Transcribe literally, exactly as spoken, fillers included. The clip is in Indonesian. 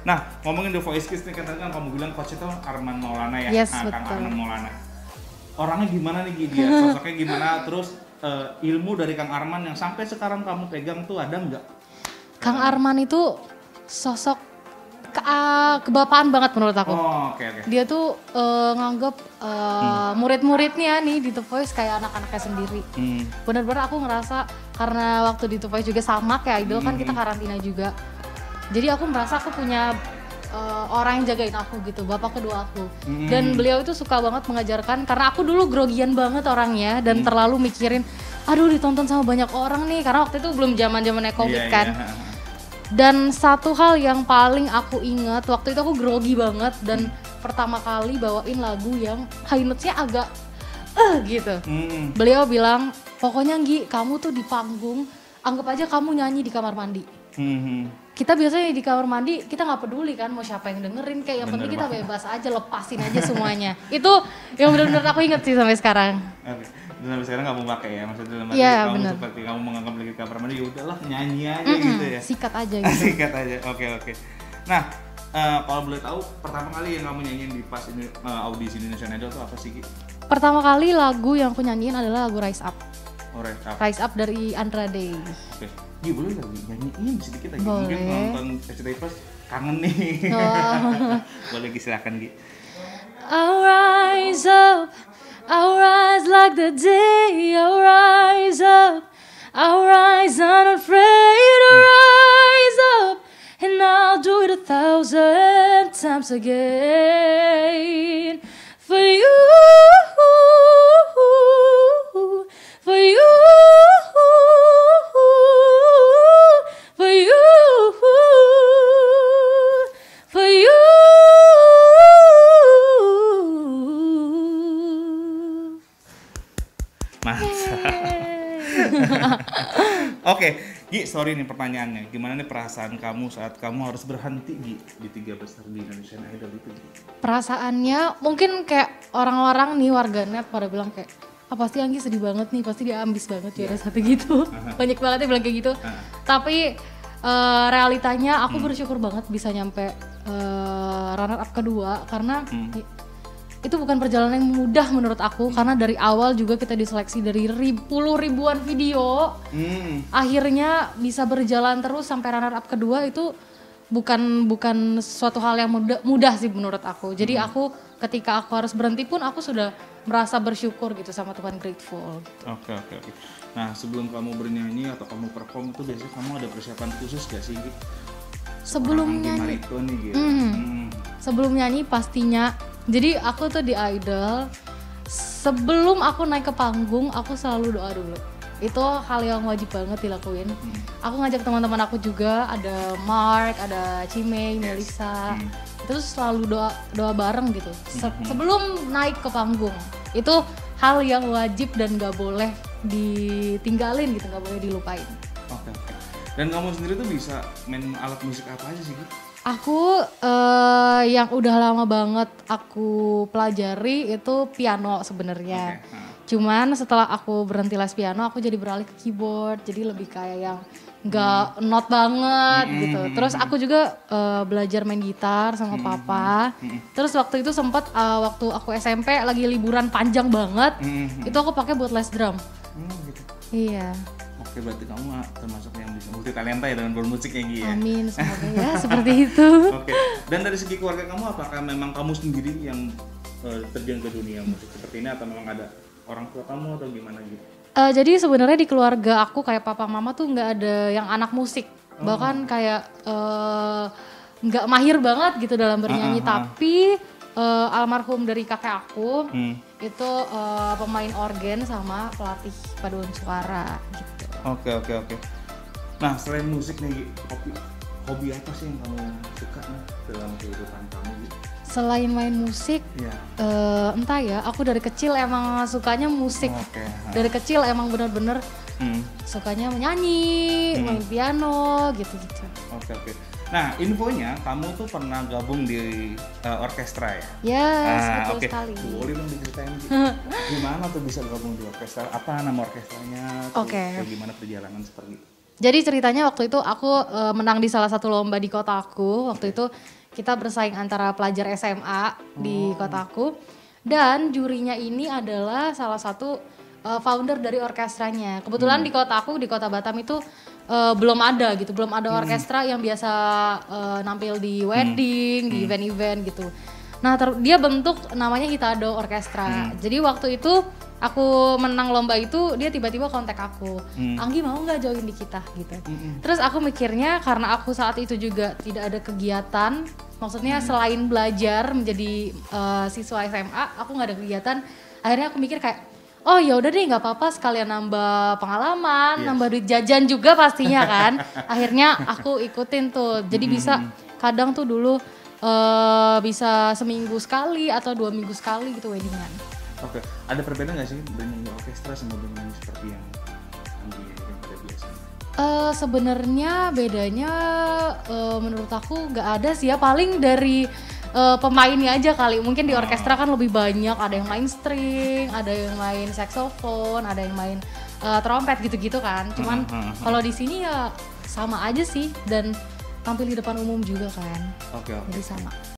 Nah, ngomongin The Voice Kids nih, kan tadi kan kamu bilang coach itu Arman Maulana ya, Yes, nah, Kang betul. Arman Maulana. Orangnya gimana nih Gi, dia? Sosoknya gimana? Terus uh, ilmu dari Kang Arman yang sampai sekarang kamu pegang tuh ada nggak? Kang Arman itu sosok ke, uh, kebapaan banget menurut aku. Oh, oke okay, oke. Okay. Dia tuh uh, nganggep uh, hmm. murid-muridnya nih di The Voice kayak anak-anaknya sendiri. Hmm. Bener-bener aku ngerasa karena waktu di The Voice juga sama kayak Idol hmm. kan kita karantina juga. Jadi aku merasa aku punya uh, orang yang jagain aku gitu, bapak kedua aku. Hmm. Dan beliau itu suka banget mengajarkan karena aku dulu grogian banget orangnya dan hmm. terlalu mikirin, aduh ditonton sama banyak orang nih karena waktu itu belum zaman-zamannya Covid yeah, kan. Yeah. Dan satu hal yang paling aku ingat waktu itu aku grogi banget dan hmm. pertama kali bawain lagu yang high notes-nya agak eh uh, gitu. Hmm. Beliau bilang, pokoknya Nggi, kamu tuh di panggung, anggap aja kamu nyanyi di kamar mandi. Hmm. Kita biasanya di kamar mandi kita nggak peduli kan mau siapa yang dengerin, kayak yang penting kita bebas aja, lepasin aja semuanya. Itu yang benar-benar aku inget sih sampai sekarang. Oke. Dan sampai sekarang nggak mau pakai ya, maksudnya dalam arti ya, kamu bener. Seperti kamu menganggap lagi kamar mandi, ya udahlah nyanyi aja Mm-mm, gitu ya. Sikat aja gitu. Sikat aja. Oke oke. Nah, uh, kalau boleh tahu pertama kali yang kamu nyanyiin di pas ini uh, audisi Indonesian Idol itu apa sih Ki? Pertama kali lagu yang aku nyanyiin adalah lagu Rise Up. Oh, Rise Up. Rise Up dari Andra Day. Oke. Gi, boleh nggak nyanyiin sedikit aja? Boleh. Mungkin nonton S C T V Plus kangen nih. Oh. Boleh Gi, silakan Gi. I'll rise up, I'll rise like the day, I'll rise up, I'll rise unafraid, I'll rise up, and I'll do it a thousand times again. For you, for you, for you, for you. Mantap. Oke, Gi, sorry nih pertanyaannya. Gimana nih perasaan kamu saat kamu harus berhenti Gi di tiga besar di Indonesian Idol itu Gi? Perasaannya mungkin kayak orang-orang nih warganet pada bilang kayak, ah pasti Anggi sedih banget nih, pasti dia ambis banget juara yeah. satu gitu. Uh-huh. Banyak banget yang bilang kayak gitu. Uh-huh. Tapi uh, realitanya aku hmm. bersyukur banget bisa nyampe uh, runner up kedua karena hmm. itu bukan perjalanan yang mudah menurut aku, karena dari awal juga kita diseleksi dari rib, puluh ribuan video, hmm. akhirnya bisa berjalan terus sampai runner up kedua itu bukan bukan suatu hal yang mudah, mudah sih menurut aku. Jadi hmm. aku ketika aku harus berhenti pun aku sudah merasa bersyukur gitu sama Tuhan, grateful. Oke oke oke. Nah sebelum kamu bernyanyi atau kamu perform itu biasanya kamu ada persiapan khusus gak sih? Sebelum nyanyi, nih, gitu. mm, hmm. sebelum nyanyi pastinya. Jadi aku tuh di Idol, sebelum aku naik ke panggung, aku selalu doa dulu. Itu hal yang wajib banget dilakuin. Hmm. Aku ngajak teman-teman aku juga, ada Mark, ada Cimei, yes. Melissa. Hmm. Itu selalu doa doa bareng gitu. Se- hmm. Sebelum naik ke panggung, itu hal yang wajib dan gak boleh ditinggalin gitu, gak boleh dilupain. Oke. Okay. Dan kamu sendiri tuh bisa main alat musik apa aja sih Gitu? Aku uh, yang udah lama banget aku pelajari itu piano sebenarnya. Okay. Hmm. Cuman setelah aku berhenti les piano, aku jadi beralih ke keyboard. Jadi lebih kayak yang nggak hmm. not banget hmm. gitu. Terus aku juga uh, belajar main gitar sama hmm. papa. Hmm. Terus waktu itu sempat uh, waktu aku S M P lagi liburan panjang banget, hmm. itu aku pakai buat les drum. Hmm, gitu. Iya. Oke, berarti kamu termasuk yang bisa multi talenta ya dengan bermusik ya Gi ya? Amin, semoga ya seperti itu. Oke, dan dari segi keluarga kamu apakah memang kamu sendiri yang uh, terjun ke dunia musik seperti ini atau memang ada orang tua kamu atau gimana gitu? Uh, jadi sebenarnya di keluarga aku kayak papa mama tuh nggak ada yang anak musik, oh. bahkan kayak nggak uh, mahir banget gitu dalam bernyanyi, uh, uh, uh. tapi uh, almarhum dari kakek aku hmm. itu uh, pemain organ sama pelatih paduan suara gitu. Oke oke oke. Nah selain musik nih, hobi hobi apa sih yang kamu suka nih dalam kehidupan kamu gitu? Selain main musik, ya. uh, entah ya, aku dari kecil emang sukanya musik. Okay. Dari kecil emang bener-bener hmm. sukanya menyanyi, hmm. main piano, gitu-gitu. Oke oke. Nah infonya kamu tuh pernah gabung di uh, orkestra ya? Yes, ah, betul okay. sekali. Boleh dong diceritain gitu. Gimana tuh bisa gabung di orkestra? Apa nama orkestranya? Oke. Okay. Gimana perjalanan seperti itu? Jadi ceritanya waktu itu aku uh, menang di salah satu lomba di kota aku. Waktu itu kita bersaing antara pelajar S M A di Oh. kota aku. Dan jurinya ini adalah salah satu uh, founder dari orkestranya. Kebetulan Hmm. di kota aku, di kota Batam itu uh, belum ada gitu. Belum ada orkestra yang biasa uh, nampil di wedding, di event-event gitu. Nah ter- dia bentuk namanya Hitado Orkestra. Jadi waktu itu aku menang lomba itu, dia tiba-tiba kontak aku, Hmm. Anggi mau nggak join di kita gitu. Mm-mm. Terus aku mikirnya karena aku saat itu juga tidak ada kegiatan, maksudnya selain belajar menjadi uh, siswa S M A, aku nggak ada kegiatan. Akhirnya aku mikir kayak, oh ya udah deh nggak apa-apa sekalian nambah pengalaman, Yes. nambah duit jajan juga pastinya kan. Akhirnya aku ikutin tuh, jadi bisa kadang tuh dulu uh, bisa seminggu sekali atau dua minggu sekali gitu weddingan. Oke, ada perbedaan nggak sih bernyanyi orkestra sama bernyanyi seperti yang Anggi yang pada biasanya? Uh, sebenarnya bedanya uh, menurut aku nggak ada sih ya, paling dari uh, pemainnya aja kali. Mungkin di orkestra kan lebih banyak, ada yang main string, ada yang main saxophone, ada yang main uh, trompet gitu-gitu kan. Cuman Hmm, hmm, hmm. kalau di sini ya sama aja sih, dan tampil di depan umum juga kan, Oke, oke. jadi sama.